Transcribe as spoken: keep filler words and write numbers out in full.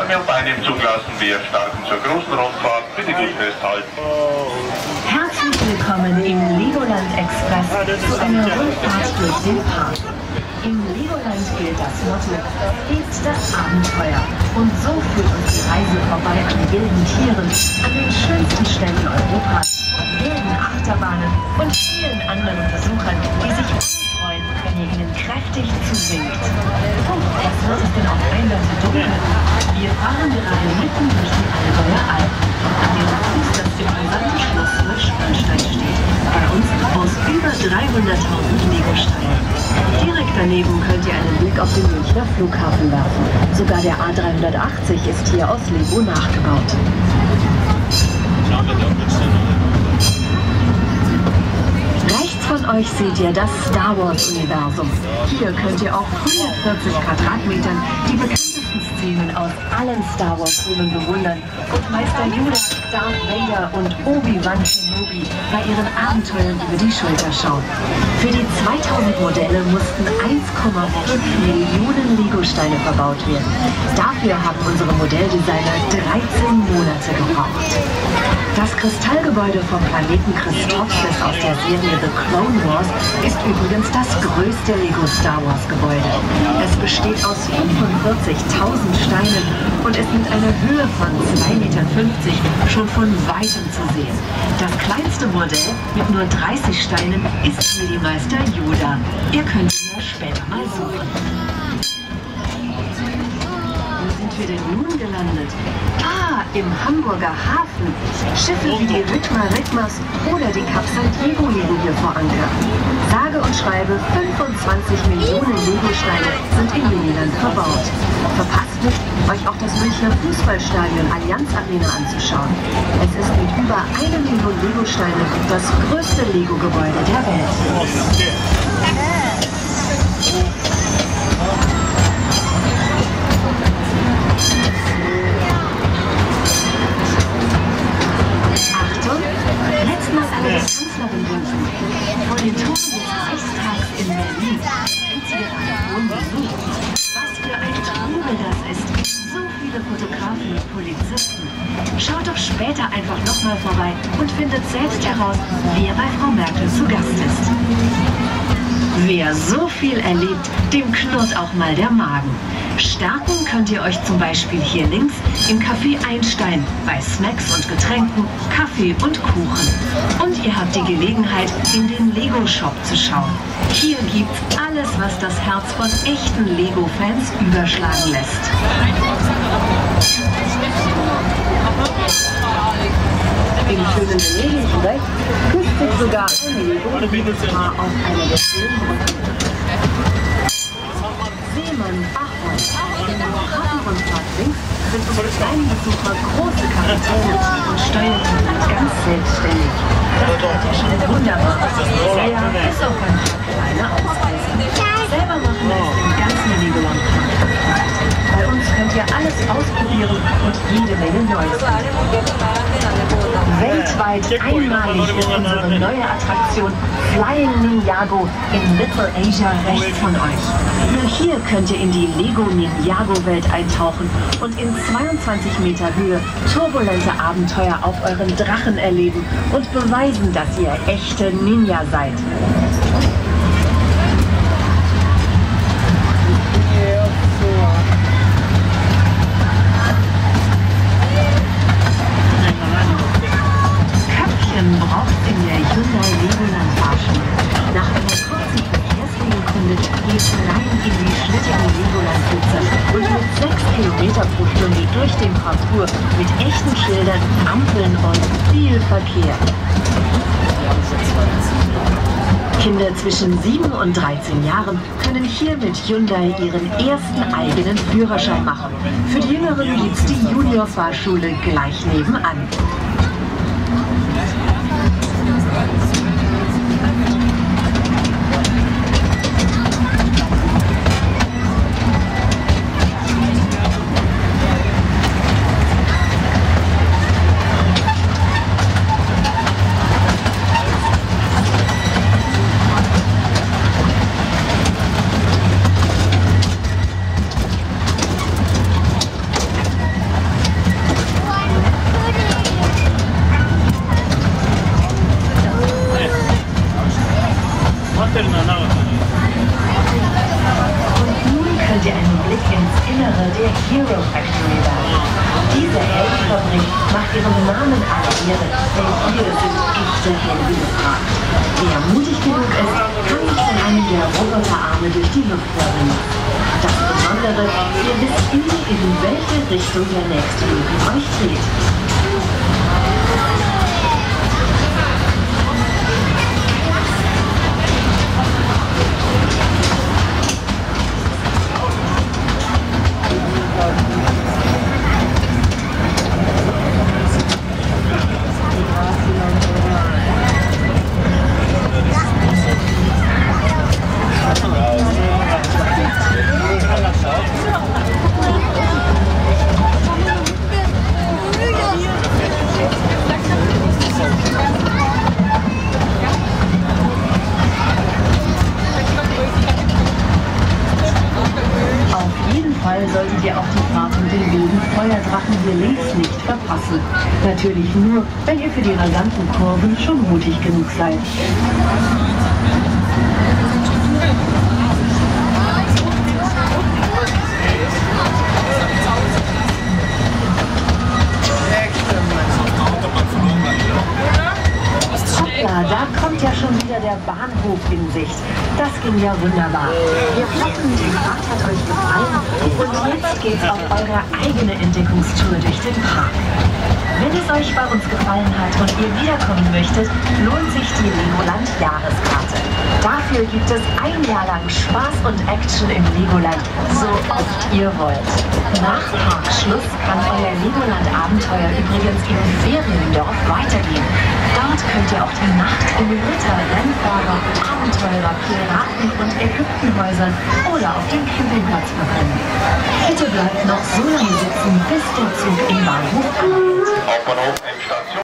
Arme und Beine im Zug lassen. Wir starten zur großen Rundfahrt. Bitte gut festhalten. Herzlich willkommen im Legoland Express zu einer Rundfahrt durch den Park. Im Legoland gilt das Motto, lebt das Abenteuer. Und so führt uns die Reise vorbei an wilden Tieren, an den schönsten Stellen Europas, wilden Achterbahnen und vielen anderen Besuchern, die sich freuen, wenn ihr ihnen kräftig zuwinkt. Oh, was wird es denn auf einmal so dunkel? Wir fahren gerade mitten durch die Allgäuer Alpen, an deren Fuß das imposante Schloss Neuschwanstein steht. Bei uns aus über dreihunderttausend Legosteinen. Direkt daneben könnt ihr einen Blick auf den Münchner Flughafen werfen. Sogar der A dreihundertachtzig ist hier aus Lego nachgebaut. Rechts von euch seht ihr das Star Wars Universum. Hier könnt ihr auf hundertvierzig Quadratmetern die bekanntesten Szenen aus allen Star Wars Filmen bewundern und Meister Yoda, Darth Vader und Obi-Wan Kenobi bei ihren Abenteuern über die Schulter schauen. Für die zweitausend Modelle mussten eins Komma fünf Millionen Legosteine verbaut werden. Dafür haben unsere Modelldesigner dreizehn Monate gebraucht. Das Kristallgebäude vom Planeten Christophsis aus der Serie The Clone Wars ist übrigens das größte Lego Star Wars Gebäude. Es besteht aus fünfundvierzigtausend Steinen und ist mit einer Höhe von zwei Komma fünfzig Meter schon von weitem zu sehen. Das kleinste Modell mit nur dreißig Steinen ist Jedi-Meister Yoda. Ihr könnt ihn ja später mal suchen. Wo sind wir denn nun gelandet? Ah, im Hamburger Hafen. Schiffe wie die Ritma Ritmas oder die Cap San Diego liegen hier vor Anker. Sage und schreibe fünfundzwanzig Millionen Legosteine sind in Miniland verbaut. Verpasst nicht, euch auch das Münchner Fußballstadion Allianz Arena anzuschauen. Es ist mit über einer Million Legosteine das größte Lego-Gebäude der Welt. Achtung, letztmals eine Kanzlerin wünschen. Vor den Toren des Reichstags in Berlin sind sie gerade hohen Besuch. Was für ein Trubel das ist. So viele Fotografen und Polizisten. Schaut doch später einfach nochmal vorbei und findet selbst heraus, wer bei Frau Merkel zu Gast ist. Wer so viel erlebt, dem knurrt auch mal der Magen. Stärken könnt ihr euch zum Beispiel hier links im Café Einstein bei Snacks und Getränken, Kaffee und Kuchen. Und ihr habt die Gelegenheit, in den Lego-Shop zu schauen. Hier gibt's alles, was das Herz von echten Lego-Fans überschlagen lässt. Im schönen Venedig rechts küsst sich sogar ein Lego-Paar auf einer der Filmbrücken. Seemann, Bachmann, in der Hafenrundfahrt links sind unsere kleinen Besucher große Kapitäne und steuern ganz selbstständig. Das geht ja schon wunderbar. Ja, bis auf ein paar kleine Ausreißer. Selber machen wir es im ganzen Legoland. Bei uns könnt ihr alles ausprobieren und jede Menge Neues. Weltweit einmalig ist unsere neue Attraktion Flying Ninjago in Little Asia rechts von euch. Nur hier könnt ihr in die Lego Ninjago-Welt eintauchen und in zweiundzwanzig Meter Höhe turbulente Abenteuer auf euren Drachen erleben und beweisen, dass ihr echte Ninja seid. Braucht in der Hyundai Legoland Fahrschule. Nach einer kurzen Verkehrsregelkunde geht es rein in die schlittigen Legoland-Blitzer und mit sechs Kilometer pro Stunde durch den Parcours mit echten Schildern, Ampeln und viel Verkehr. Kinder zwischen sieben und dreizehn Jahren können hier mit Hyundai ihren ersten eigenen Führerschein machen. Für die Jüngeren gibt es die Junior-Fahrschule gleich nebenan. Hero Factory werden. Diese Heldenfabrik macht ihrem Namen alle Ehre, denn hier sind echte Helden gefragt. Wer mutig genug ist, kann sich von einem der Roboterarme durch die Luft wirbeln. Das Besondere, ihr wisst nie, in welche Richtung der nächste Loop euch dreht. Solltet ihr auch die Fahrt mit den wilden Feuerdrachen hier links nicht verpassen. Natürlich nur, wenn ihr für die rasanten Kurven schon mutig genug seid. Hoppla, da kommt ja schon wieder der Bahnhof in Sicht. Das ging ja wunderbar. Wir hoffen, die Fahrt hat euch gefallen und jetzt geht's auf eure eigene Entdeckungstour durch den Park. Wenn es euch bei uns gefallen hat und ihr wiederkommen möchtet, lohnt sich die Legoland-Jahreskarte. Dafür gibt es ein Jahr lang Spaß und Action im Legoland, so oft ihr wollt. Nach Parkschluss kann euer Legoland-Abenteuer übrigens im Feriendorf weitergehen. Dort könnt ihr auch die Nacht in Ritter, Rennfahrer, Abenteurer, Piraten und Ägyptenhäusern oder auf dem Campingplatz verbringen. Bitte bleibt noch so lange sitzen, bis der Zug im Bahnhof anhält. Hauptbahnhof, Endstation.